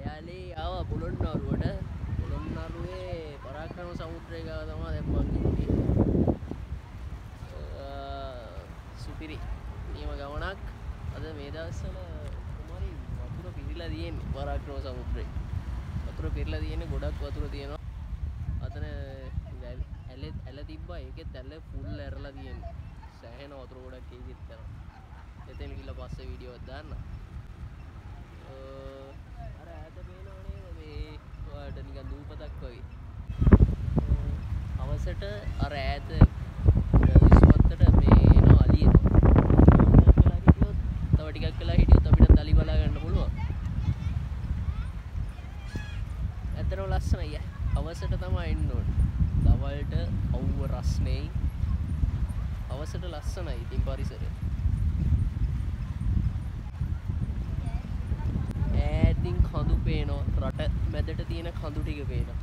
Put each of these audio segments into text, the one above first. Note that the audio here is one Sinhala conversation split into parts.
යාලේ ආවා පොළොන්නරුවේ පරාක්‍රම සමුද්‍රය ගාව තමයි දැන් මං ඉන්නේ. සුපිරි නියම ගමනක්. අද මේ දවස්වල කුමාරි වතුර පිරීලා තියෙන්නේ පරාක්‍රම සමුද්‍රේ. වතුර පිරීලා තියෙන්නේ ගොඩක් වතුර තියෙනවා. අතන ඇල තිබ්බා ඒකෙත් ඇල ෆුල් ඇරලා තියෙන්නේ. සෑහෙන වතුර ගොඩක් ඒකෙත් යනවා. එතෙන් ගිහලා පස්සේ වීඩියෝ එකක් දාන්න. අර ඈත පේනව නේද මේ ඔයාලට නිකන් දූපතක් වගේ. අවසට අර ඈත විශ්වත්තට මේ එනවා අලියෙක්. තව ටිකක් වෙලා හිටියොත් අපිට අලි බලා ගන්න පුළුවන්. ඇත්තටම ලස්සනයි. අවසට තමයි එන්න ඕනේ. දවල්ට අවුව රස්නේ. අවසට ලස්සනයි ඉතින් පරිසරය. ඈතින් කඳු පේනවා. රට මැදට තියෙන කඳු ටික පේනවා.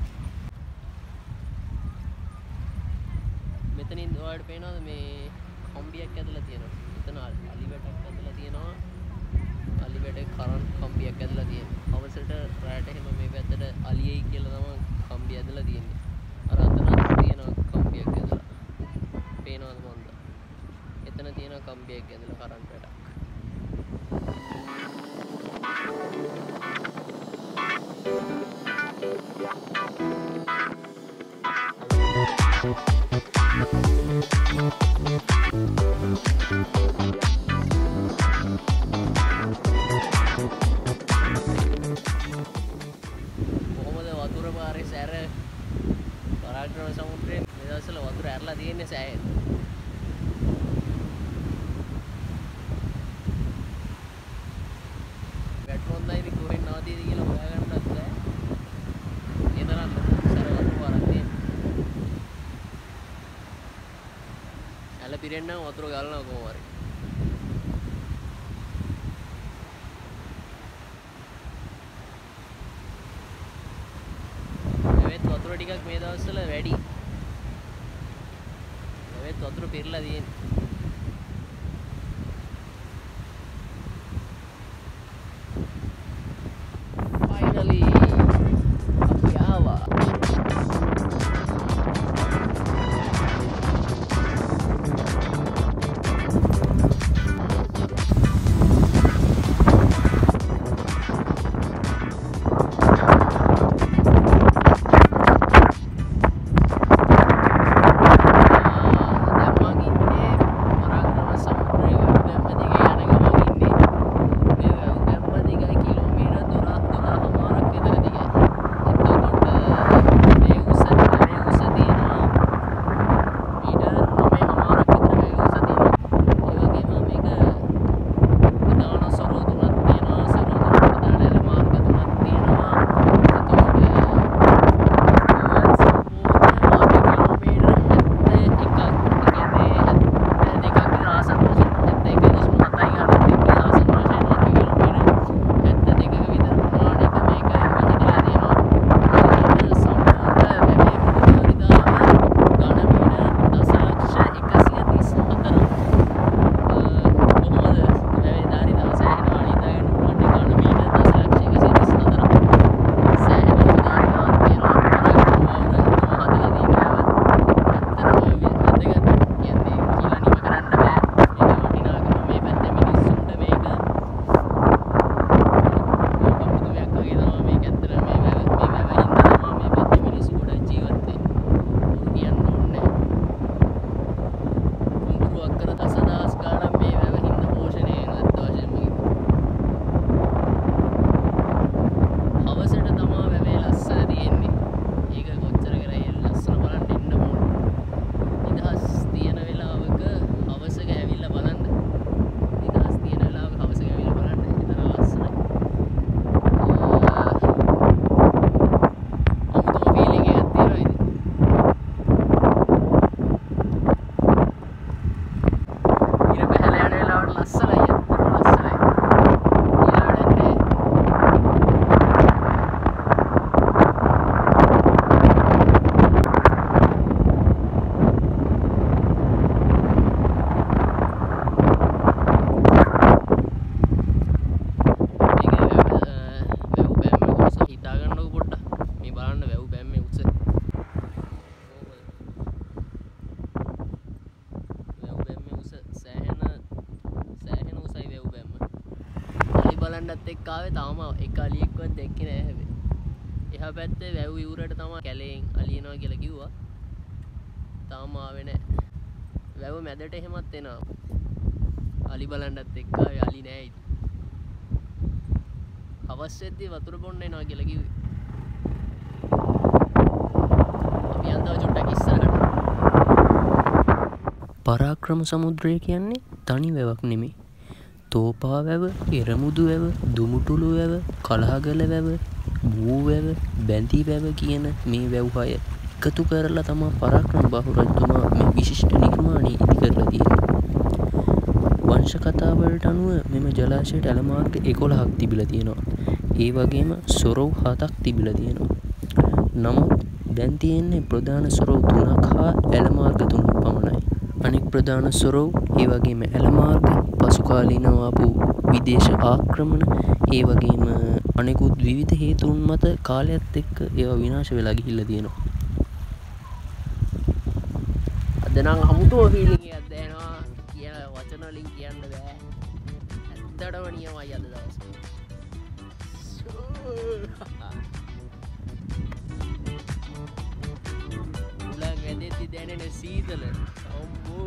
මෙතනින් ඔයාලට පේනවද මේ කම්බියක් ඇදලා තියෙනවා. එතන අලි වැටක් ඇදලා තියෙනවා. අලි වැටේ කරන්ට් කම්බියක් ඇදලා තියෙනවා. අවසට රැට එහෙම මේ පැත්තට අලියයි කියලා තමයි කම්බිය ඇදලා තියෙන්නේ. අර අතන තියෙන කම්බියක් ඇදලා. පේනවද මොන්ද? එතන තියෙන කම්බියක් ඇදලා කරන්ට් වැටක්. කොහොමද වතුර පාරේ සැර පරාක්‍රම සමුද්‍රයේ මේ දවස්වල වතුර ඇරලා තියෙන්නේ සෑහෙන. වැට්ටොන්දයි මේ කොහෙන් නවතියද කියලා හොයාගන්නත් බෑ. ඒ තරම් සැර වතුර පාරක් තියෙනවා. ඇල පිරෙන්නම් වතුර ගලනවා කොහොම හරි. වතුර ටිකක් මේ දවස්වල වැඩි. ඒවෙත් වතුර පිරලා තියෙන්නේ. ෆයිනලි අපි ආවා. වෙලාවේ තාම එක අලියෙක්වත් දැක්කේ නෑ හැබැයි. එහා පැත්තේ වැව් ඉවුරට තමයි කැලෙන් අලියනවා කියලා කිව්වා. තාම ආවේ නෑ. වැව මැදට එහෙමත් එනවා. අලි බලන්නත් එක්ක අලි නෑ ඉතින්. හවස් වෙද්දී වතුර බොන්න එනවා කියලා කිව්වේ. අපි යන්දා චුට්ටක් ඉස්සරහට. පරාක්‍රම සමුද්‍රය කියන්නේ තනි වැවක් නෙමෙයි. තෝපා වැව, එරමුදු වැව, දුමුටුළු වැව, කලහගල වැව, බූ වැව, බැඳි වැව කියන මේ වැව් හය එකතු කරලා තමයි පරාක්‍රම බාහු රජතුමා මේ විශිෂ්ට නිර්මාණය ඉදි කරලා තියෙන්නේ. වංශ කතාවලට අනුව මෙම ජලාශයට ඇල මාර්ග 11ක් තිබිලා තියෙනවා. ඒ වගේම සොරව් 7ක් තිබිලා තියෙනවා. නමුත් දැන් තියෙන්නේ ප්‍රධාන සොරව් 3ක් හා ඇල මාර්ග 3ක් පමණයි. අනෙක් ප්‍රධාන සොරව් ඒ වගේම ඇල මාර්ග, පසු කාලීනව ආපු විදේශ ආක්‍රමණ, ඒ වගේම අනෙකුත් විවිධ හේතුන් මත කාලයත් එක්ක ඒවා විනාශ වෙලා ගිහිල්ලා තියෙනවා. අද නම් අමුතුම ෆීලිං එකක් දැනෙනවා. කියන වචන වලින් කියන්න බෑ. ඇත්තටම නියමයි අද දවසේ. උලන් වැදෙද්දි දැනෙන සීතල අම්මෝ.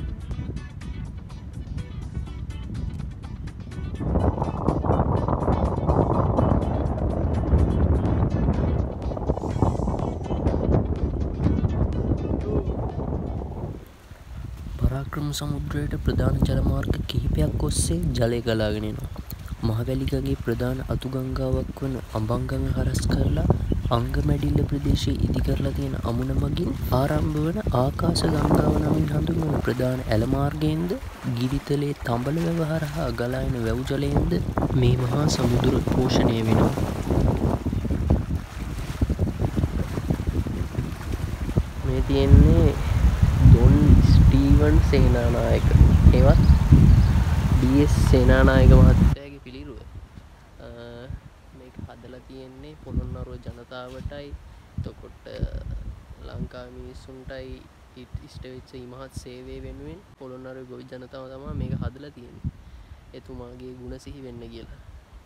පරාක්‍රම සමුද්‍රයට ප්‍රධාන ජල මාර්ග කිහිපයක් ඔස්සේ ජලය ගලාගෙන එනවා. මහවැලි ගඟේ ප්‍රධාන අතු ගංගාවක් වන අඹංගඟ හරස් කරලා අංගමැඩිල්ල ප්‍රදේශයේ ඉදි කරලා තියෙන අමුණ මගින් ආරම්භ වන ආකාශ ගංගාව නමින් හඳුන්වන ප්‍රධාන ඇල මාර්ගයෙන්ද ගිරිතලේ තඹල වැව හරහා ගලා එන වැව් ජලයෙන්ද මේ මහා සමුද්‍ර පෝෂණය වෙනවා. මේ තියෙන්නේ ඩොන් ස්ටීවන් සේනානායක ඒවත් ඩී.එස්. සේනානායක මහත්තයාගේ පිළිරුව. මේක හදලා තියෙන්නේ පොළොන්නරුව ජනතාවටයි, එතකොට ලංකාවේ මිනිස්සුන්ටයි ඉෂ්ට වෙච්ච ඉමහත් සේවය වෙනුවෙන් පොළොන්නරුවේ ගොවි ජනතාව තමයි මේක හදලා තියෙන්නේ. එතුමාගේ ගුණ සිහි වෙන්න කියලා.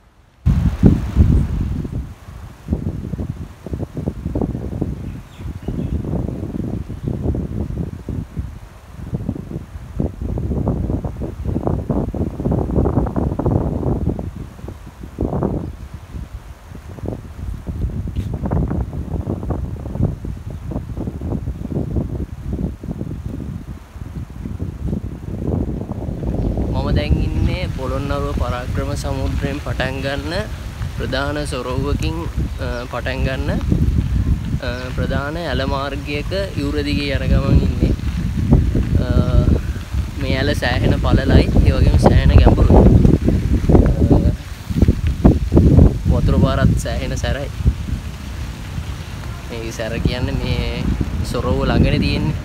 දැන් ඉන්නේ පොළොන්නරුව පරාක්‍රම සමුද්‍රයෙන් පටන් ගන්න ප්‍රධාන සොරවකින් පටන් ගන්න ප්‍රධාන ඇල මාර්ගයක යුර දිගේ යන ගමන් ඉන්නේ. මේ ඇල සෑහෙන පළලයි, ඒ වගේම සෑහෙන ගැඹුරුයි. වතුර පාරත් සෑහෙන සැරයි. මේ සැර කියන්නේ මේ සොරව ළඟනේ තියෙන්නේ.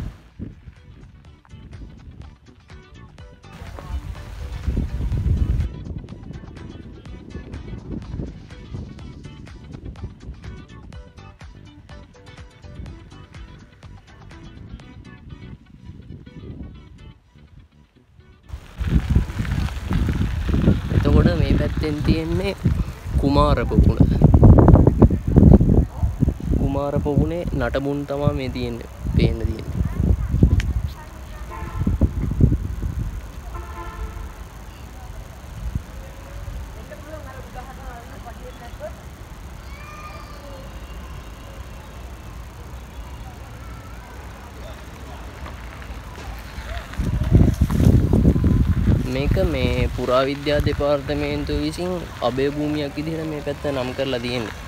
එතකොට මේ පැත්තෙන් තියෙන්නේ කුමාර පොකුණ. කුමාර පොකුණේ නටබුන් තමයි මේ තියෙන්නේ, පේන්න තියෙන්නේ. මේක මේ පුරාවිද්‍යා දෙපාර්තමේන්තුව විසින් අභය භූමියක් විදිහට මේ පැත්ත නම් කරලා තියෙන්නේ.